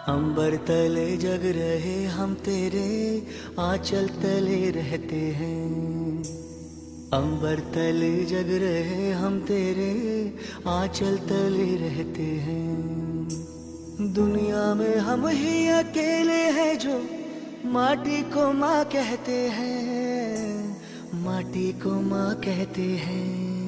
अंबर तले जग रहे हम तेरे आंचल तले रहते हैं। अंबर तले जग रहे हम तेरे आंचल तले रहते हैं। दुनिया में हम ही अकेले हैं जो माटी को माँ कहते हैं, माटी को माँ कहते हैं।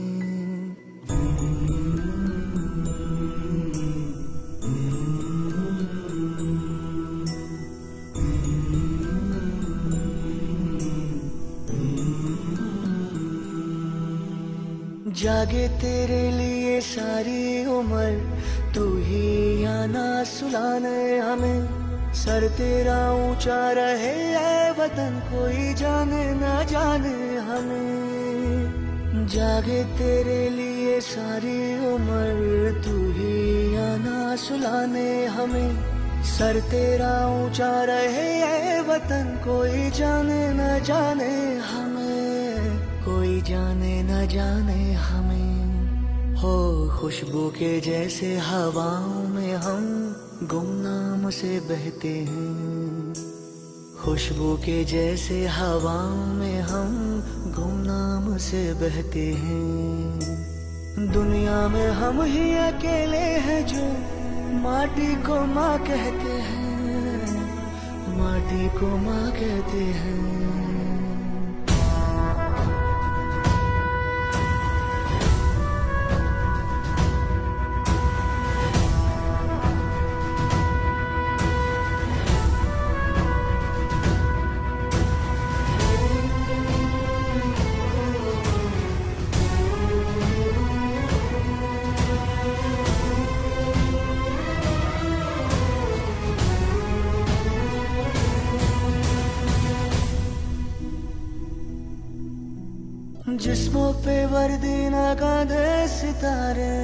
जागे तेरे लिए सारी उम्र, तू ही आना सुलाने हमें। सर तेरा ऊंचा रहे ऐ वतन, कोई जाने ना जाने हमें। जागे तेरे लिए सारी उम्र, तू ही आना सुलाने हमें। सर तेरा ऊंचा रहे ऐ वतन, कोई जाने ना जाने हमें, कोई जाने न जाने हमें। हो खुशबू के जैसे हवाओं में हम गुमनाम से बहते हैं। खुशबू के जैसे हवाओं में हम गुमनाम से बहते हैं। दुनिया में हम ही अकेले हैं जो माटी को माँ कहते हैं, माटी को माँ कहते हैं। जिस्मों पे वर्दी ना कांधे सितारे,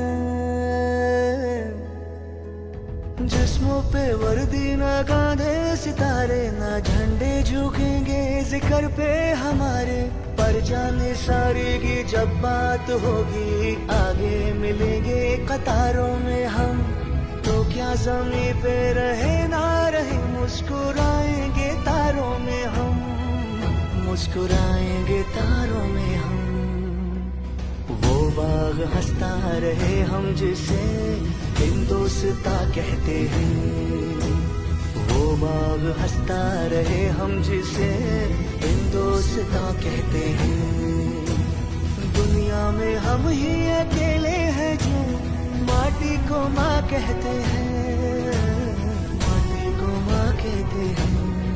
जिस्मों पे वर्दी ना कांधे सितारे। ना झंडे झुकेंगे जिक्र पे हमारे, पर जाने सारे की जब बात होगी आगे मिलेंगे कतारों में हम। तो क्या ज़मीं पे रहे ना रहे, मुस्कुराएंगे तारों में हम, मुस्कुराएंगे तारों में हम। वो बाग हंसता रहे हम जिसे हिंदोस्तां कहते हैं। वो बाग हंसता रहे हम जिसे हिंदोस्तां कहते हैं। दुनिया में हम ही अकेले हैं जो माटी को माँ कहते हैं, माटी को माँ कहते हैं,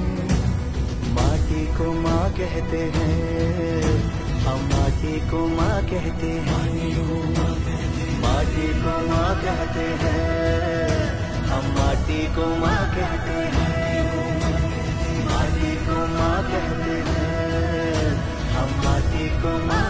माटी को माँ कहते हैं। हम माटी को माँ कहते हैं, माटी को माँ कहते हैं। हम माटी को माँ कहते हैं, माटी को माँ कहते हैं। हम माटी को माँ